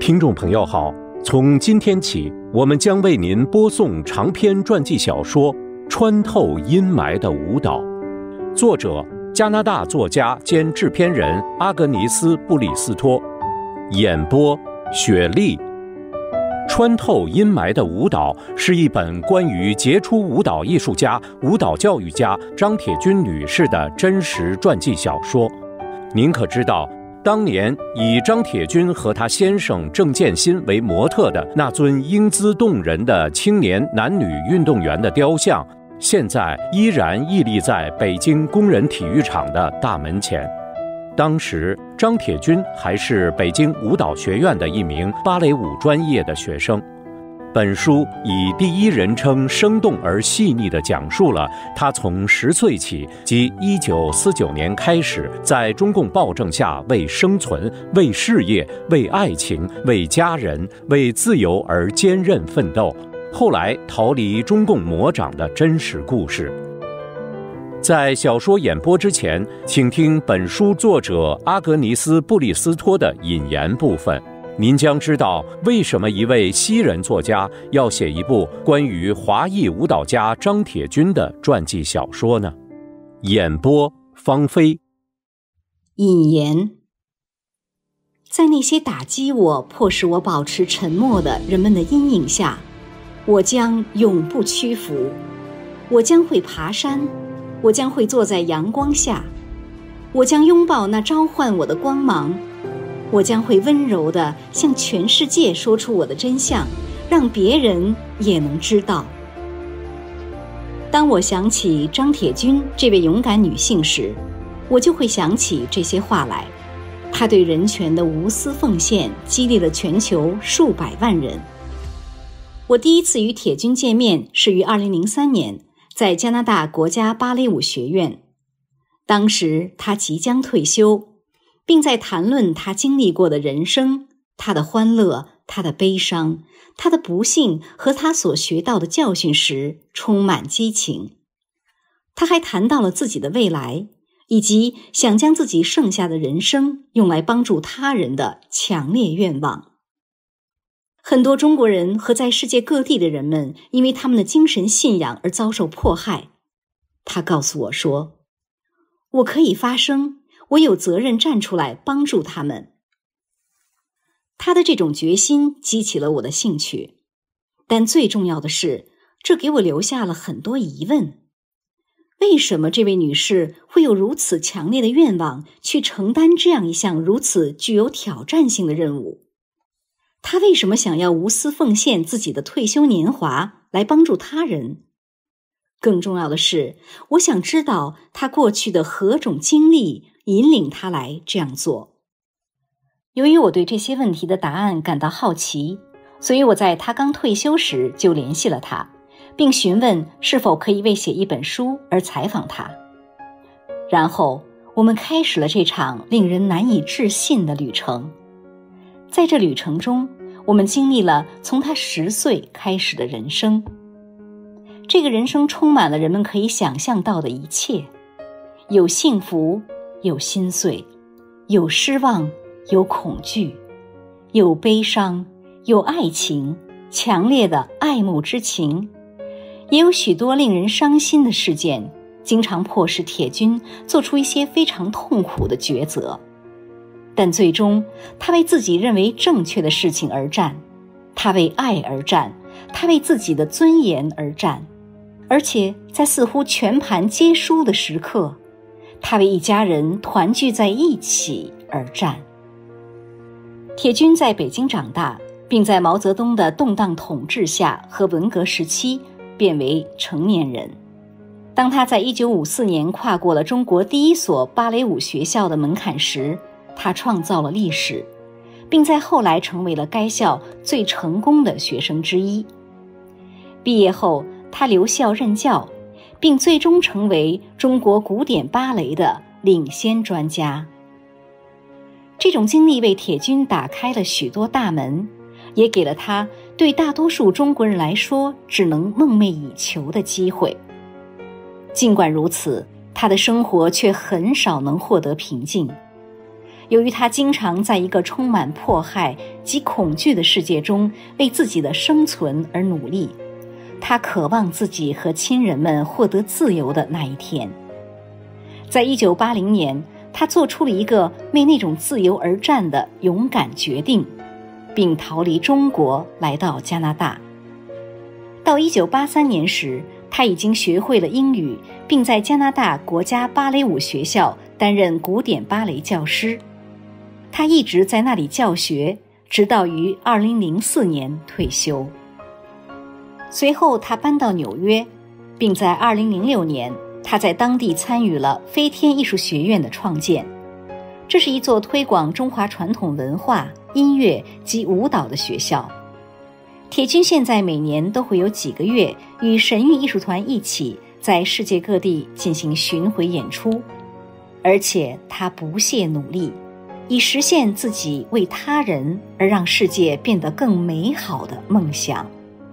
听众朋友好，从今天起，我们将为您播送长篇传记小说《穿透阴霾的舞蹈》，作者加拿大作家兼制片人阿格尼斯·布里斯托，演播雪莉。穿透阴霾的舞蹈是一本关于杰出舞蹈艺术家、舞蹈教育家张铁军女士的真实传记小说。您可知道，当年以张铁军和他先生郑建新为模特的那尊英姿动人的青年男女运动员的雕像，现在依然屹立在北京工人体育场的大门前。当时张铁军还是北京舞蹈学院的一名芭蕾舞专业的学生。本书以第一人称生动而细腻地讲述了他从10岁起即1949年开始，在中共暴政下为生存、为事业、为爱情、为家人、为自由而坚韧奋斗，后来逃离中共魔掌的真实故事。在小说演播之前，请听本书作者阿格尼斯·布里斯托的引言部分，您将知道为什么一位西人作家要写一部关于华裔舞蹈家张铁军的传记小说呢？演播方飞。 引言：在那些打击我、迫使我保持沉默的人们的阴影下，我将永不屈服。我将会爬山，我将会坐在阳光下，我将拥抱那召唤我的光芒，我将会温柔地向全世界说出我的真相，让别人也能知道。当我想起张铁军这位勇敢女性时，我就会想起这些话来。她对人权的无私奉献激励了全球数百万人。我第一次与铁军见面是于2003年，在加拿大国家芭蕾舞学院。当时她即将退休，并在谈论他经历过的人生，他的欢乐，他的悲伤，他的不幸和他所学到的教训时，充满激情。他还谈到了自己的未来，以及想将自己剩下的人生用来帮助他人的强烈愿望。很多中国人和在世界各地的人们因为他们的精神信仰而遭受迫害。他告诉我说，我可以发声，我有责任站出来帮助他们。他的这种决心激起了我的兴趣，但最重要的是，这给我留下了很多疑问。为什么这位女士会有如此强烈的愿望去承担这样一项如此具有挑战性的任务？她为什么想要无私奉献自己的退休年华来帮助他人？更重要的是，我想知道她过去的何种经历引领他来这样做。由于我对这些问题的答案感到好奇，所以我在他刚退休时就联系了他，并询问是否可以为写一本书而采访他。然后我们开始了这场令人难以置信的旅程。在这旅程中，我们经历了从他10岁开始的人生。这个人生充满了人们可以想象到的一切，有幸福，有心碎，有失望，有恐惧，有悲伤，有爱情，强烈的爱慕之情，也有许多令人伤心的事件，经常迫使铁军做出一些非常痛苦的抉择。但最终，他为自己认为正确的事情而战，他为爱而战，他为自己的尊严而战，而且在似乎全盘皆输的时刻，他为一家人团聚在一起而战。铁军在北京长大，并在毛泽东的动荡统治下和文革时期变为成年人。当他在1954年跨过了中国第一所芭蕾舞学校的门槛时，他创造了历史，并在后来成为了该校最成功的学生之一。毕业后，他留校任教，并最终成为中国古典芭蕾的领先专家。这种经历为铁军打开了许多大门，也给了他对大多数中国人来说只能梦寐以求的机会。尽管如此，他的生活却很少能获得平静。 由于他经常在一个充满迫害及恐惧的世界中为自己的生存而努力，他渴望自己和亲人们获得自由的那一天。在1980年，他做出了一个为那种自由而战的勇敢决定，并逃离中国来到加拿大。到1983年时，他已经学会了英语，并在加拿大国家芭蕾舞学校担任古典芭蕾教师。他一直在那里教学，直到于2004年退休。随后他搬到纽约，并在2006年他在当地参与了飞天艺术学院的创建。这是一座推广中华传统文化、音乐及舞蹈的学校。铁军现在每年都会有几个月与神韵艺术团一起在世界各地进行巡回演出，而且他不懈努力，以实现自己为他人而让世界变得更美好的梦想。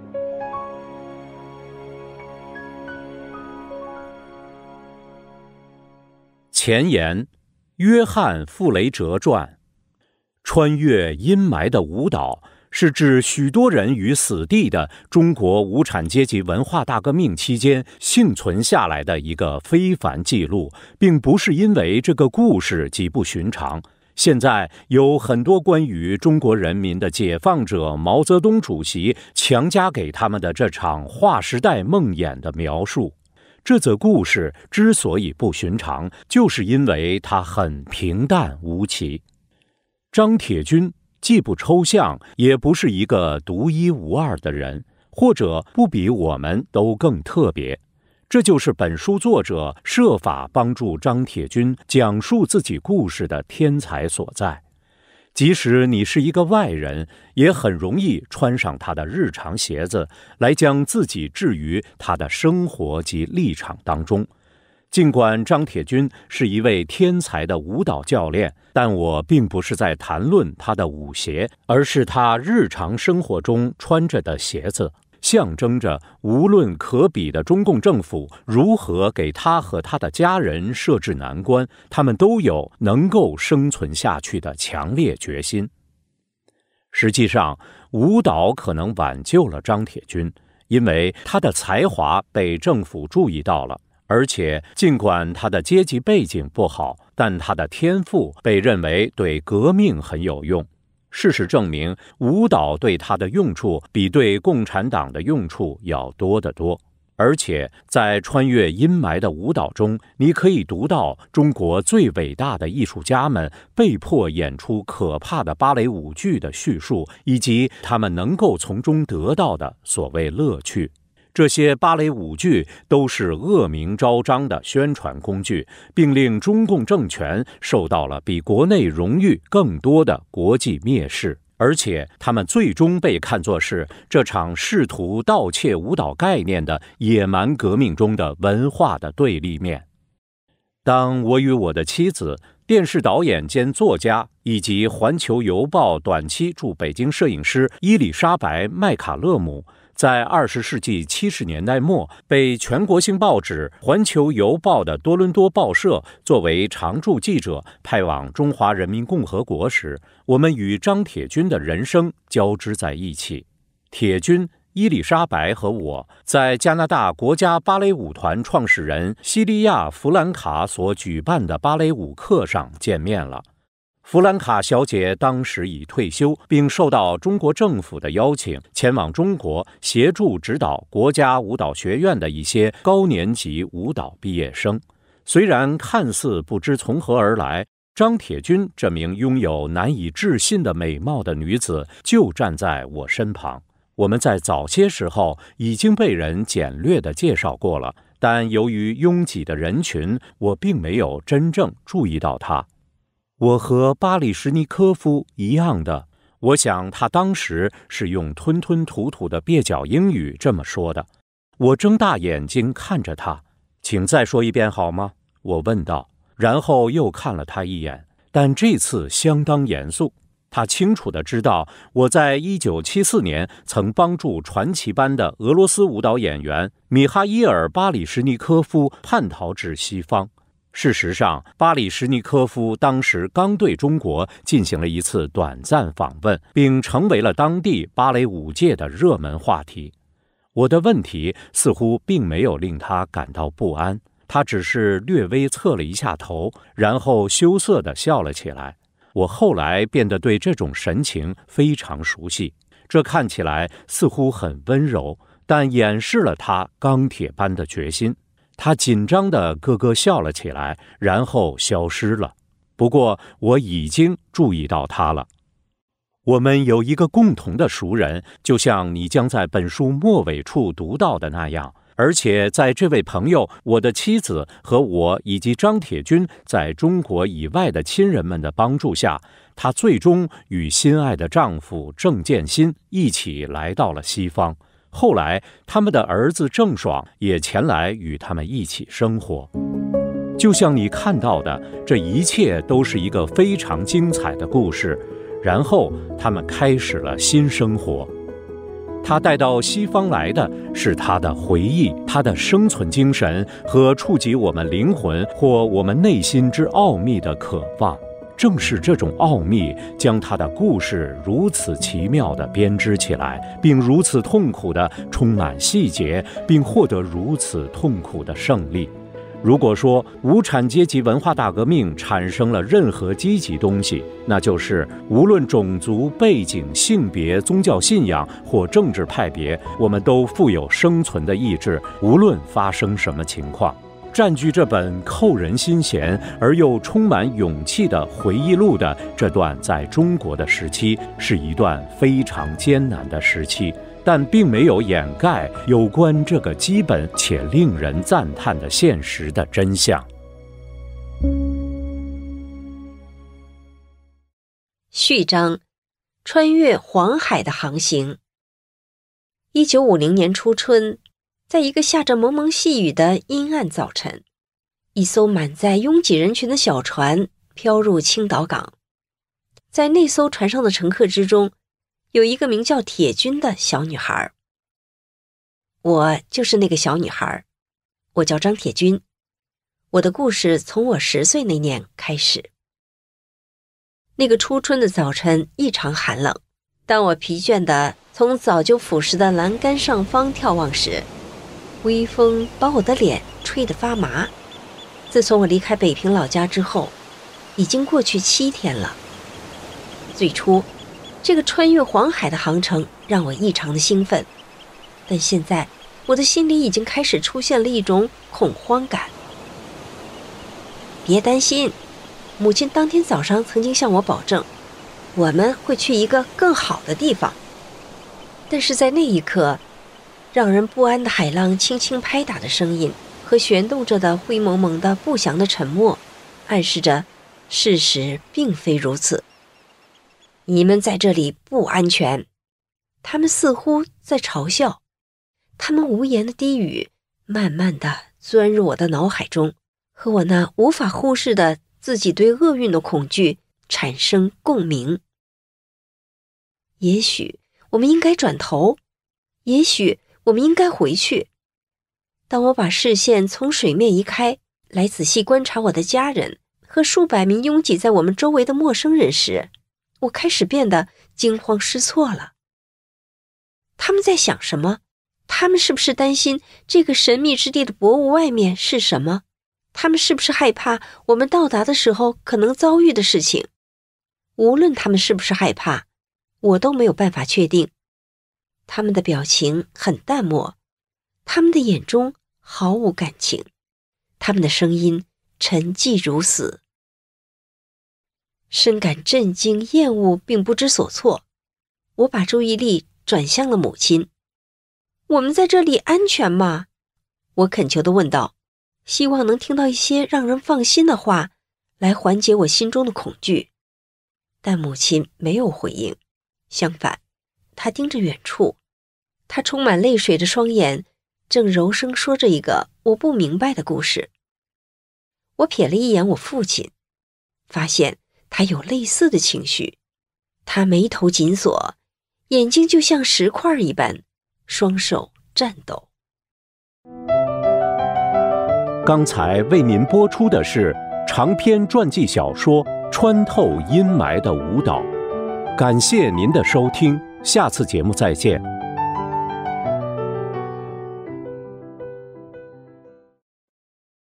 前言：约翰·傅雷哲传。穿越阴霾的舞蹈是置许多人于死地的中国无产阶级文化大革命期间幸存下来的一个非凡记录，并不是因为这个故事极不寻常。现在有很多关于中国人民的解放者毛泽东主席强加给他们的这场划时代梦魇的描述。这则故事之所以不寻常，就是因为它很平淡无奇。张铁军既不抽象，也不是一个独一无二的人，或者不比我们都更特别。这就是本书作者设法帮助张铁军讲述自己故事的天才所在。即使你是一个外人，也很容易穿上他的日常鞋子，来将自己置于他的生活及立场当中。尽管张铁军是一位天才的舞蹈教练，但我并不是在谈论他的舞鞋，而是他日常生活中穿着的鞋子，象征着无论可比的中共政府如何给他和他的家人设置难关，他们都有能够生存下去的强烈决心。实际上，舞蹈可能挽救了张铁军，因为他的才华被政府注意到了。而且尽管他的阶级背景不好，但他的天赋被认为对革命很有用。事实证明，舞蹈对他的用处比对共产党的用处要多得多。而且在穿越阴霾的舞蹈中，你可以读到中国最伟大的艺术家们被迫演出可怕的芭蕾舞剧的叙述，以及他们能够从中得到的所谓乐趣。这些芭蕾舞剧都是恶名昭彰的宣传工具，并令中共政权受到了比国内荣誉更多的国际蔑视，而且他们最终被看作是这场试图盗窃舞蹈概念的野蛮革命中的文化的对立面。当我与我的妻子、电视导演兼作家以及《环球邮报》短期驻北京摄影师伊丽莎白·麦卡勒姆在20世纪70年代末被全国性报纸《环球邮报》的多伦多报社作为常驻记者派往中华人民共和国时，我们与张铁军的人生交织在一起。铁军、伊丽莎白和我在加拿大国家芭蕾舞团创始人西利亚·弗兰卡所举办的芭蕾舞课上见面了。弗兰卡小姐当时已退休，并受到中国政府的邀请，前往中国协助指导国家舞蹈学院的一些高年级舞蹈毕业生。虽然看似不知从何而来，张铁军这名拥有难以置信的美貌的女子就站在我身旁。我们在早些时候已经被人简略地介绍过了，但由于拥挤的人群，我并没有真正注意到她。我和巴里什尼科夫一样的，我想他当时是用吞吞吐吐的蹩脚英语这么说的。我睁大眼睛看着他，请再说一遍好吗？我问道，然后又看了他一眼，但这次相当严肃。他清楚地知道我在1974年曾帮助传奇般的俄罗斯舞蹈演员米哈伊尔·巴里什尼科夫叛逃至西方。 事实上，巴里什尼科夫当时刚对中国进行了一次短暂访问，并成为了当地芭蕾舞界的热门话题。我的问题似乎并没有令他感到不安，他只是略微侧了一下头，然后羞涩地笑了起来。我后来变得对这种神情非常熟悉，这看起来似乎很温柔，但掩饰了他钢铁般的决心。他紧张地咯咯笑了起来，然后消失了。不过我已经注意到他了。我们有一个共同的熟人，就像你将在本书末尾处读到的那样，而且在这位朋友、我的妻子和我以及张铁军在中国以外的亲人们的帮助下，她最终与心爱的丈夫郑建新一起来到了西方。后来他们的儿子郑爽也前来与他们一起生活。就像你看到的，这一切都是一个非常精彩的故事。然后他们开始了新生活。他带到西方来的是他的回忆，他的生存精神和触及我们灵魂或我们内心之奥秘的渴望。正是这种奥秘将他的故事如此奇妙地编织起来，并如此痛苦地充满细节，并获得如此痛苦的胜利。如果说无产阶级文化大革命产生了任何积极东西，那就是无论种族背景、性别、宗教信仰或政治派别，我们都富有生存的意志，无论发生什么情况。占据这本扣人心弦而又充满勇气的回忆录的这段在中国的时期，是一段非常艰难的时期，但并没有掩盖有关这个基本且令人赞叹的现实的真相。 序章：穿越黄海的航行。1950年初春，在一个下着蒙蒙细雨的阴暗早晨，一艘满载拥挤人群的小船飘入青岛港。在那艘船上的乘客之中，有一个名叫铁军的小女孩。我就是那个小女孩，我叫张铁军。我的故事从我10岁那年开始。那个初春的早晨异常寒冷，当我疲倦地从早就腐蚀的栏杆上方眺望时，微风把我的脸吹得发麻。自从我离开北平老家之后，已经过去7天了。最初，这个穿越黄海的航程让我异常的兴奋，但现在我的心里已经开始出现了一种恐慌感。别担心，母亲当天早上曾经向我保证，我们会去一个更好的地方。但是在那一刻，让人不安的海浪轻轻拍打的声音和旋动着的灰蒙蒙的不祥的沉默，暗示着事实并非如此。你们在这里不安全。他们似乎在嘲笑，他们无言的低语慢慢地钻入我的脑海中，和我那无法忽视的自己对厄运的恐惧产生共鸣。也许我们应该转头，也许我们应该回去。当我把视线从水面移开，来仔细观察我的家人和数百名拥挤在我们周围的陌生人时，我开始变得惊慌失措了。他们在想什么？他们是不是担心这个神秘之地的薄雾外面是什么？他们是不是害怕我们到达的时候可能遭遇的事情？无论他们是不是害怕，我都没有办法确定。他们的表情很淡漠，他们的眼中毫无感情，他们的声音沉寂如死。深感震惊、厌恶并不知所措，我把注意力转向了母亲。我们在这里安全吗？我恳求地问道，希望能听到一些让人放心的话，来缓解我心中的恐惧。但母亲没有回应，相反，她盯着远处，她充满泪水的双眼正柔声说着一个我不明白的故事。我瞥了一眼我父亲，发现他有类似的情绪，他眉头紧锁，眼睛就像石块一般，双手颤抖。 刚才为您播出的是长篇传记小说《穿透阴霾的舞蹈》，感谢您的收听，下次节目再见。